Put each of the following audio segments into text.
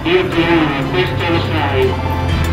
Io ti amo, questo lo sai.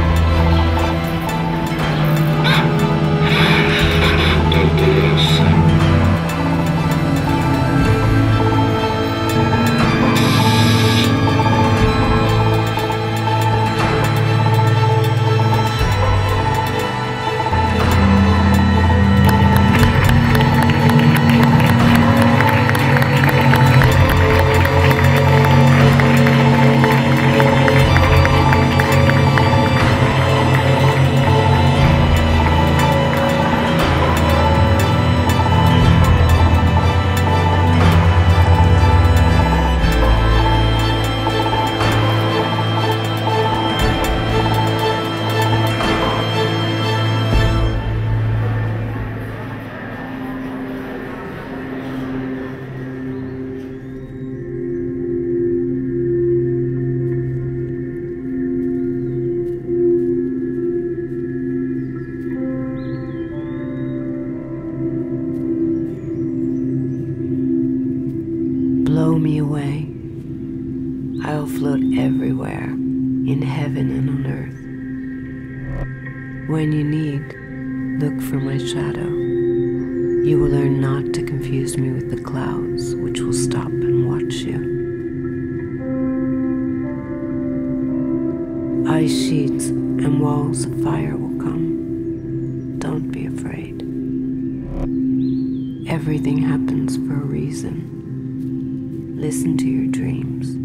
Blow me away. I'll float everywhere, in heaven and on earth. When you need, look for my shadow. You will learn not to confuse me with the clouds, which will stop and watch you. Ice sheets and walls of fire will come. Don't be afraid. Everything happens for a reason. Listen to your dreams.